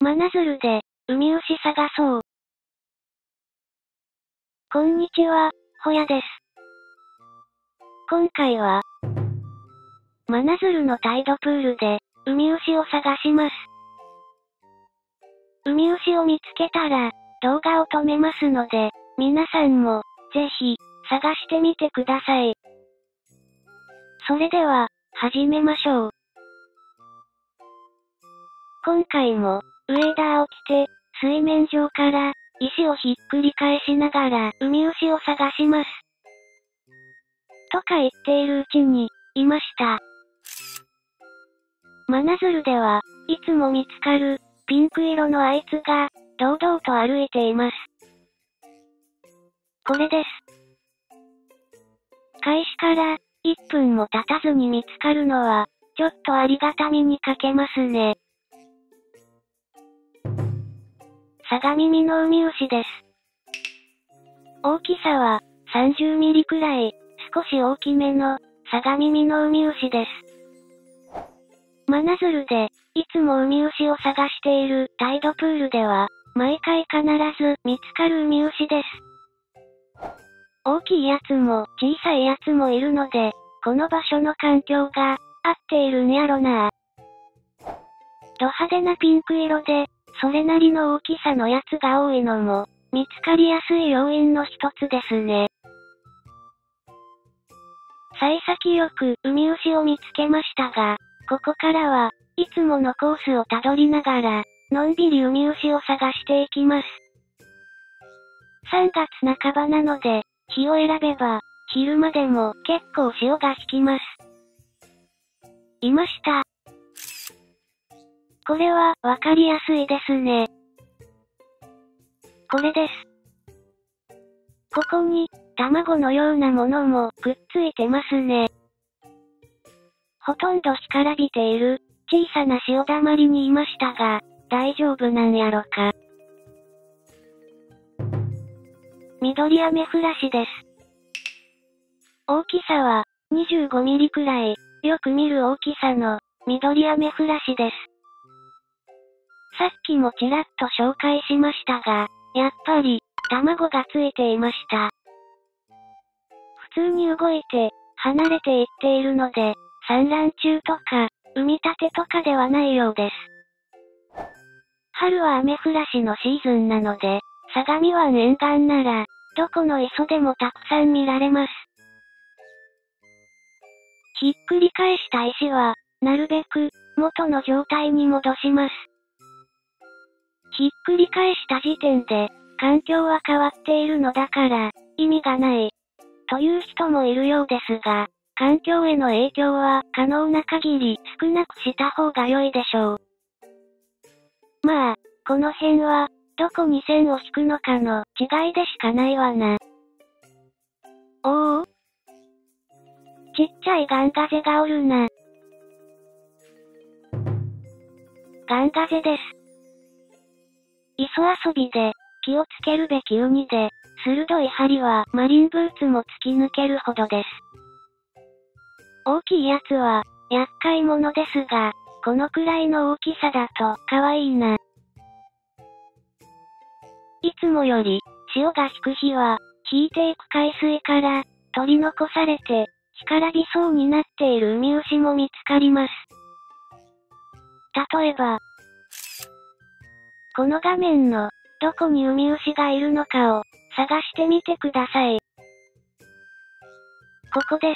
真鶴で、ウミウシ探そう。こんにちは、ほやです。今回は、真鶴のタイドプールで、ウミウシを探します。ウミウシを見つけたら、動画を止めますので、皆さんも、ぜひ、探してみてください。それでは、始めましょう。今回も、ウェーダーを着て、水面上から、石をひっくり返しながら、ウミウシを探します。とか言っているうちに、いました。真鶴では、いつも見つかる、ピンク色のあいつが、堂々と歩いています。これです。開始から、1分も経たずに見つかるのは、ちょっとありがたみに欠けますね。サガミミのウミウシです。大きさは、30ミリくらい、少し大きめの、サガミミのウミウシです。真鶴で、いつもウミウシを探しているタイドプールでは、毎回必ず見つかるウミウシです。大きいやつも小さいやつもいるので、この場所の環境が合っているんやろな。ド派手なピンク色で、それなりの大きさのやつが多いのも、見つかりやすい要因の一つですね。幸先よくウミウシを見つけましたが、ここからは、いつものコースをたどりながら、のんびりウミウシを探していきます。3月半ばなので、日を選べば、昼間でも結構潮が引きます。いました。これはわかりやすいですね。これです。ここに、卵のようなものもくっついてますね。ほとんど干からびている、小さな潮だまりにいましたが、大丈夫なんやろか。緑アメフラシです。大きさは、25ミリくらい、よく見る大きさの、緑アメフラシです。さっきもちらっと紹介しましたが、やっぱり、卵がついていました。普通に動いて、離れていっているので、産卵中とか、産みたてとかではないようです。春はアメフラシのシーズンなので、相模湾沿岸なら、どこの磯でもたくさん見られます。ひっくり返した石は、なるべく、元の状態に戻します。ひっくり返した時点で、環境は変わっているのだから、意味がない、という人もいるようですが、環境への影響は可能な限り少なくした方が良いでしょう。まあ、この辺は、どこに線を引くのかの違いでしかないわな。おお、ちっちゃいガンガゼがおるな。ガンガゼです。磯遊びで、気をつけるべきウニで、鋭い針はマリンブーツも突き抜けるほどです。大きいやつは、厄介者ですが、このくらいの大きさだと、可愛いな。いつもより、潮が引く日は、引いていく海水から、取り残されて、干からびそうになっているウミウシも見つかります。例えば、この画面の、どこにウミウシがいるのかを、探してみてください。ここです。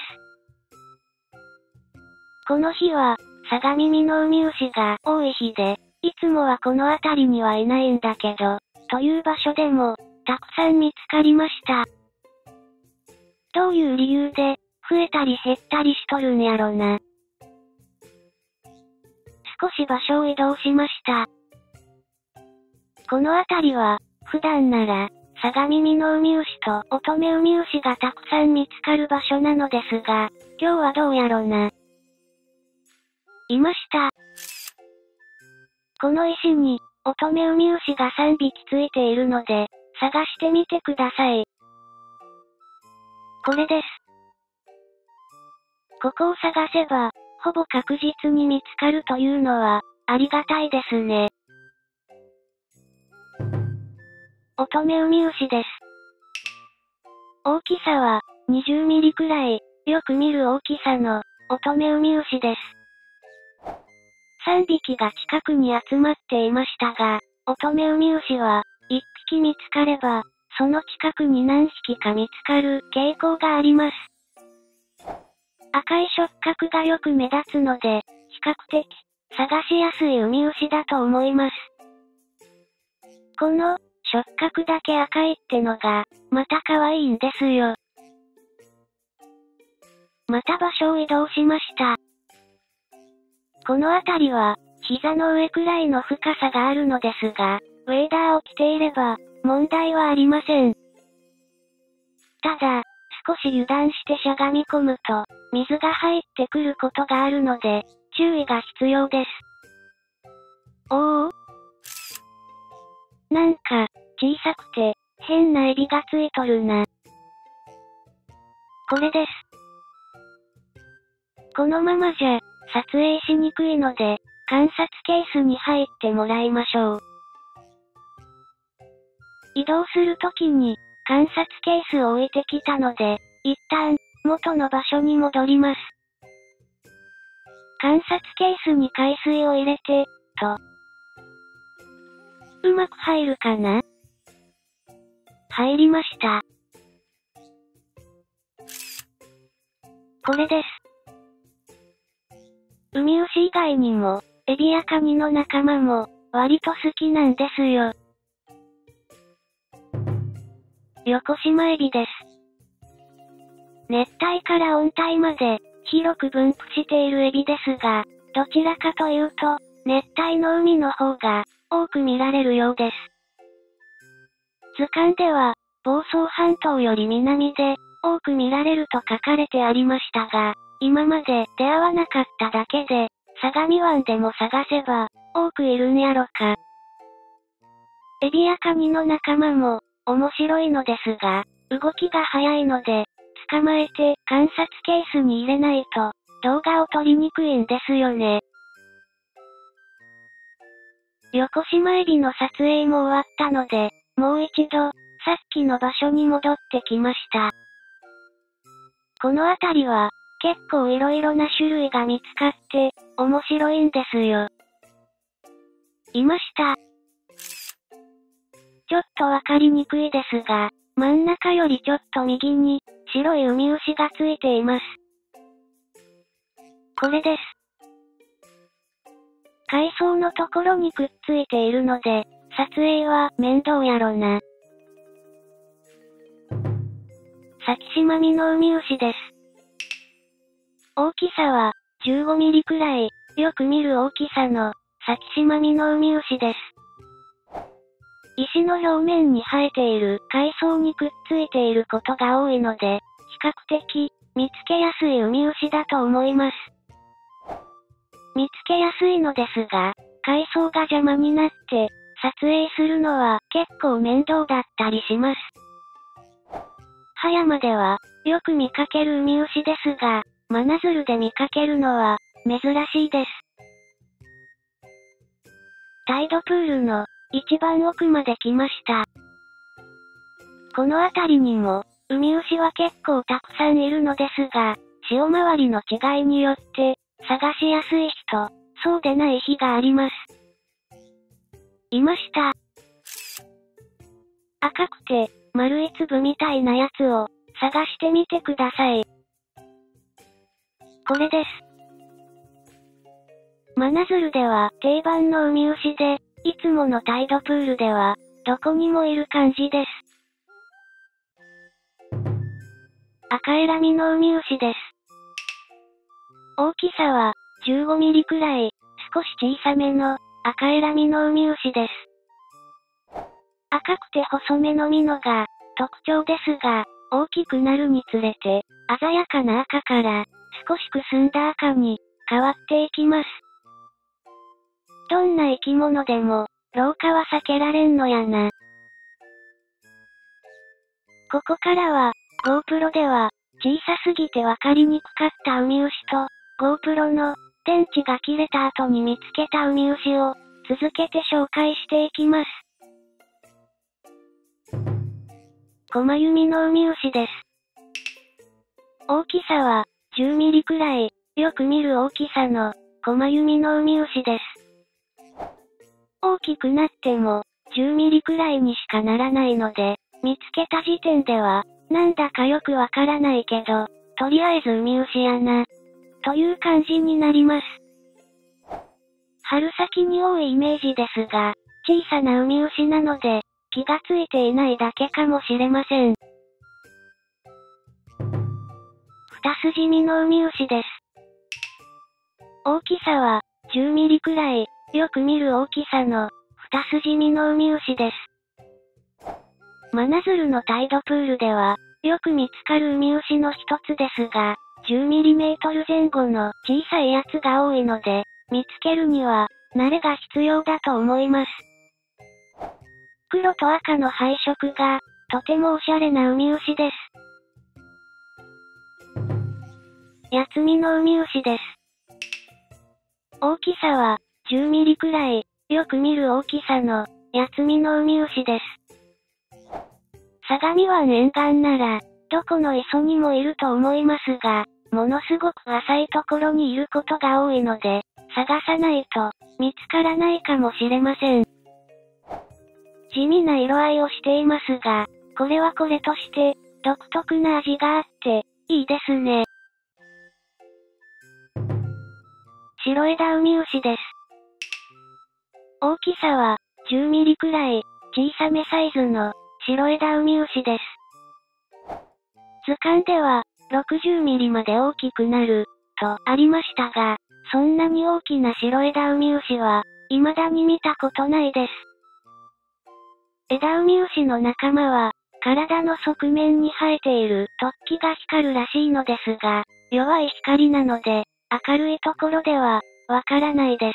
この日は、相模ミのウミウシが多い日で、いつもはこの辺りにはいないんだけど、という場所でも、たくさん見つかりました。どういう理由で、増えたり減ったりしとるんやろな。少し場所を移動しました。この辺りは、普段なら、相模ミのウミウシと乙女ウミウシがたくさん見つかる場所なのですが、今日はどうやろな。いました。この石に、乙女ウミウシが3匹ついているので、探してみてください。これです。ここを探せば、ほぼ確実に見つかるというのは、ありがたいですね。 乙女ウミウシです。大きさは、20ミリくらい、よく見る大きさの、乙女ウミウシです。3匹が近くに集まっていましたが、乙女ウミウシは、1匹見つかれば、その近くに何匹か見つかる傾向があります。赤い触覚がよく目立つので、比較的、探しやすいウミウシだと思います。この、触覚だけ赤いってのが、また可愛いんですよ。また場所を移動しました。この辺りは、膝の上くらいの深さがあるのですが、ウェーダーを着ていれば、問題はありません。ただ、少し油断してしゃがみ込むと、水が入ってくることがあるので、注意が必要です。おお。なんか、小さくて、変なエビがついとるな。これです。このままじゃ、撮影しにくいので、観察ケースに入ってもらいましょう。移動するときに、観察ケースを置いてきたので、一旦、元の場所に戻ります。観察ケースに海水を入れて、と。うまく入るかな？入りました。これです。ウミウシ以外にも、エビやカニの仲間も、割と好きなんですよ。横島エビです。熱帯から温帯まで、広く分布しているエビですが、どちらかというと、熱帯の海の方が、多く見られるようです。図鑑では、房総半島より南で、多く見られると書かれてありましたが、今まで出会わなかっただけで、相模湾でも探せば、多くいるんやろか。エビやカニの仲間も、面白いのですが、動きが速いので、捕まえて観察ケースに入れないと、動画を撮りにくいんですよね。横島エビの撮影も終わったので、もう一度、さっきの場所に戻ってきました。この辺りは、結構いろいろな種類が見つかって、面白いんですよ。いました。ちょっとわかりにくいですが、真ん中よりちょっと右に、白いウミウシがついています。これです。海藻のところにくっついているので、撮影は面倒やろな。サキシマミノウミウシです。大きさは、15ミリくらい、よく見る大きさの、サキシマミノウミウシです。石の表面に生えている海藻にくっついていることが多いので、比較的、見つけやすいウミウシだと思います。見つけやすいのですが、海藻が邪魔になって、撮影するのは結構面倒だったりします。葉山では、よく見かけるウミウシですが、真鶴で見かけるのは、珍しいです。タイドプールの、一番奥まで来ました。この辺りにも、ウミウシは結構たくさんいるのですが、潮回りの違いによって、探しやすい日と、そうでない日があります。いました。赤くて、丸い粒みたいなやつを、探してみてください。これです。真鶴では定番のウミウシで、いつものタイドプールでは、どこにもいる感じです。赤エラミノウミウシです。大きさは、15ミリくらい、少し小さめの、赤エラミノウミウシです。赤くて細めの実のが、特徴ですが、大きくなるにつれて、鮮やかな赤から、少しくすんだ赤に、変わっていきます。どんな生き物でも、老化は避けられんのやな。ここからは、GoPro では、小さすぎてわかりにくかったウミウシと、GoPro の、電池が切れた後に見つけたウミウシを、続けて紹介していきます。 駒弓のウミウシです。大きさは、10ミリくらい、よく見る大きさの、駒弓のウミウシです。大きくなっても、10ミリくらいにしかならないので、見つけた時点では、なんだかよくわからないけど、とりあえずウミウシやな、という感じになります。春先に多いイメージですが、小さなウミウシなので、気がついていないだけかもしれません。二筋実のウミウシです。大きさは、10ミリくらい、よく見る大きさの、二筋実のウミウシです。真鶴のタイドプールでは、よく見つかるウミウシの一つですが、10ミリメートル前後の小さいやつが多いので、見つけるには、慣れが必要だと思います。黒と赤の配色が、とてもおしゃれなウミウシです。八つ身のウミウシです。大きさは、10ミリくらい、よく見る大きさの、八つ身のウミウシです。相模湾沿岸なら、どこの磯にもいると思いますが、ものすごく浅いところにいることが多いので、探さないと、見つからないかもしれません。地味な色合いをしていますが、これはこれとして、独特な味があって、いいですね。白枝ウミウシです。大きさは、10ミリくらい、小さめサイズの、白枝ウミウシです。図鑑では、60ミリまで大きくなる、とありましたが、そんなに大きな白枝ウミウシは、未だに見たことないです。枝ウミウシの仲間は、体の側面に生えている突起が光るらしいのですが、弱い光なので、明るいところでは、わからないです。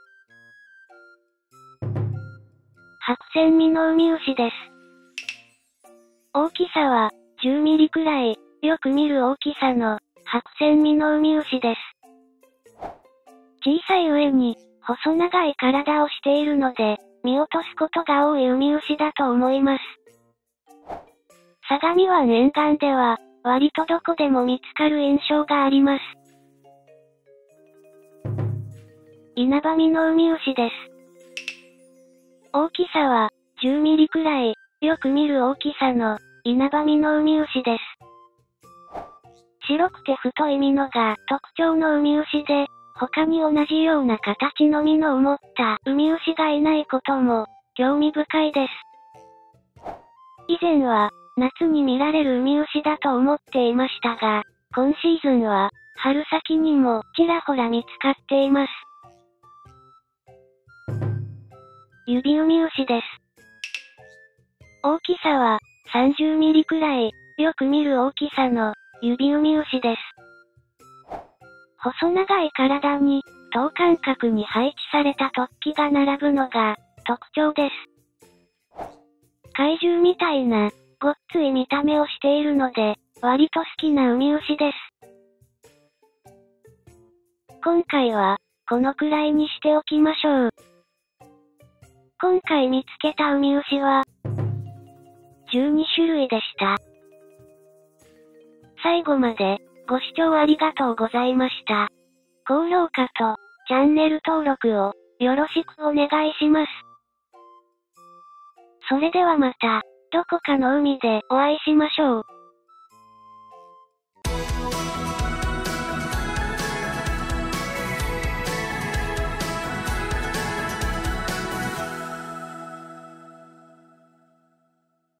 白線実のウミウシです。大きさは、10ミリくらい、よく見る大きさの、白線実のウミウシです。小さい上に、細長い体をしているので、見落とすことが多いウミウシだと思います。相模湾沿岸では、割とどこでも見つかる印象があります。稲葉実のウミウシです。大きさは、10ミリくらい、よく見る大きさの、稲葉実のウミウシです。白くて太い実のが特徴のウミウシで、他に同じような形の実のを持ったウミウシがいないことも、興味深いです。以前は、夏に見られるウミウシだと思っていましたが、今シーズンは、春先にもちらほら見つかっています。指ウミウシです。大きさは、30ミリくらい、よく見る大きさの、指ウミウシです。細長い体に、等間隔に配置された突起が並ぶのが、特徴です。怪獣みたいな、ごっつい見た目をしているので、割と好きなウミウシです。今回は、このくらいにしておきましょう。今回見つけたウミウシは、12種類でした。最後まで、ご視聴ありがとうございました。高評価と、チャンネル登録を、よろしくお願いします。それではまた、どこかの海でお会いしましょう。